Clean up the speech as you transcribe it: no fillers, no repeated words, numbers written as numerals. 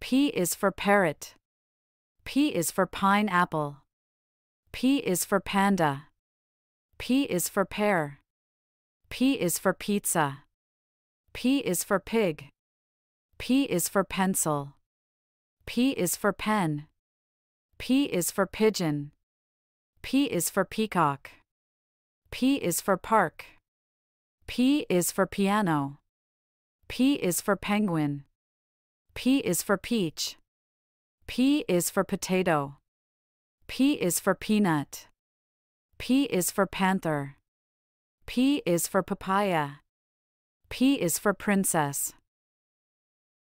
P is for parrot. P is for pineapple. P is for panda. P is for pear. P is for pizza. P is for pig. P is for pencil. P is for pen. P is for pigeon. P is for peacock. P is for park. P is for piano. P is for penguin. P is for peach. P is for potato. P is for peanut. P is for panther. P is for papaya. P is for princess.